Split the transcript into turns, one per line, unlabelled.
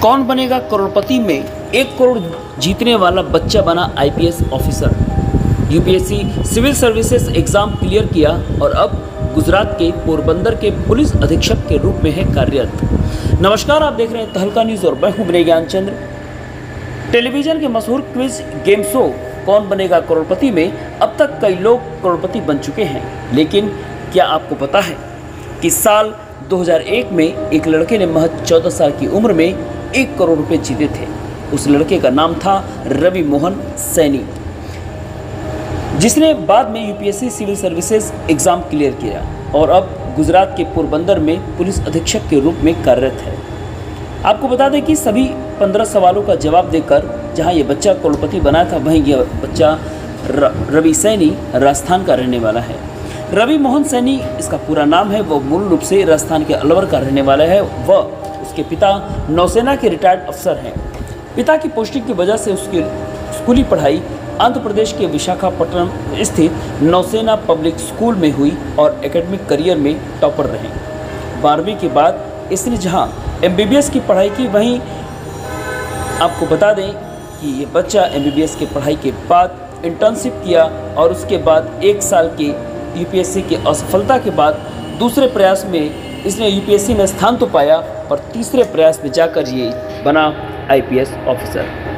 कौन बनेगा करोड़पति में 1 करोड़ जीतने वाला बच्चा बना IPS officer. UPSC civil services exam clear किया और अब गुजरात के पोरबंदर के पुलिस अधीक्षक के रूप में है कार्यरत। नमस्कार, आप देख रहे हैं तहलका न्यूज़ और मैं हूं विनय ज्ञानचंद्र। टेलीविजन के मशहूर क्विज गेम शो कौन बनेगा करोड़पति में अब तक कई लोग करोड़पति बन चुके हैं, लेकिन क्या आपको पता है कि साल 2001 में एक लड़के ने महज 14 साल की उम्र में 1 करोड़ रुपए जीते थे। उस लड़के का नाम था रवि मोहन सैनी, जिसने बाद में UPSC civil services exam clear किया और अब गुजरात के पोरबंदर में पुलिस अधीक्षक के रूप में कार्यरत है। आपको बता दें कि सभी 15 सवालों का जवाब देकर जहां ये बच्चा करोड़पति बना था, वहीं यह बच्चा रवि सैनी राजस्थान का रहने वाला है। रवि मोहन सैनी इसका पूरा नाम है। वह मूल रूप से राजस्थान के अलवर का रहने वाला है। वह उसके पिता नौसेना के रिटायर्ड अफसर हैं। पिता की पोस्टिंग की वजह से उसकी स्कूली पढ़ाई आंध्र प्रदेश के विशाखापट्टनम स्थित नौसेना पब्लिक स्कूल में हुई और एकेडमिक करियर में टॉपर रहे। 12वीं के बाद इसने जहां एमबीबीएस की पढ़ाई की, वहीं आपको बता दें कि ये बच्चा एमबीबीएस की पढ़ाई के बाद इंटर्नशिप किया और उसके बाद 1 साल के यूपीएससी की असफलता के बाद दूसरे प्रयास में इसने यूपीएससी में स्थान तो पाया, पर तीसरे प्रयास में जाकर ये बना आईपीएस ऑफिसर।